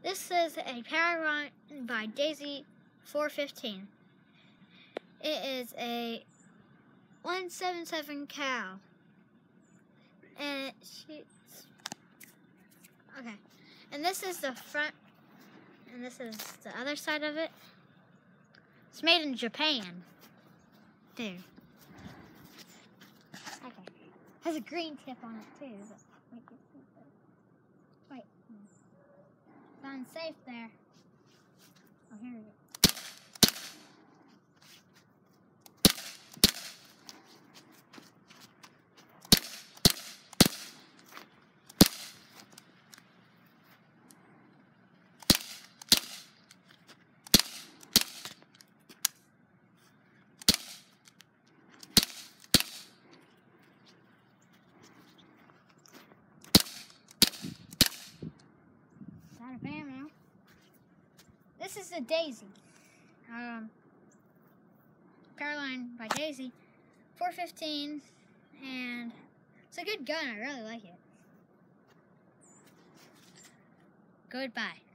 This is a Paragon by Daisy 415. It is a 177 cal. And it shoots. Okay. And this is the front, and this is the other side of it. It's made in Japan. Dude. Okay. Has a green tip on it too. But wait. It's unsafe there. Oh, here we go. Out of ammo. This is a Daisy. Paragon by Daisy 415, and it's a good gun. I really like it. Goodbye.